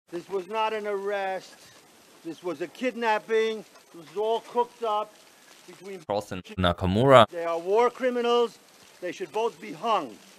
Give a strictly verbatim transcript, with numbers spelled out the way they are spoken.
This was not an arrest. This was a kidnapping. It was all cooked up between Carlsen and Nakamura. They are war criminals. They should both be hung.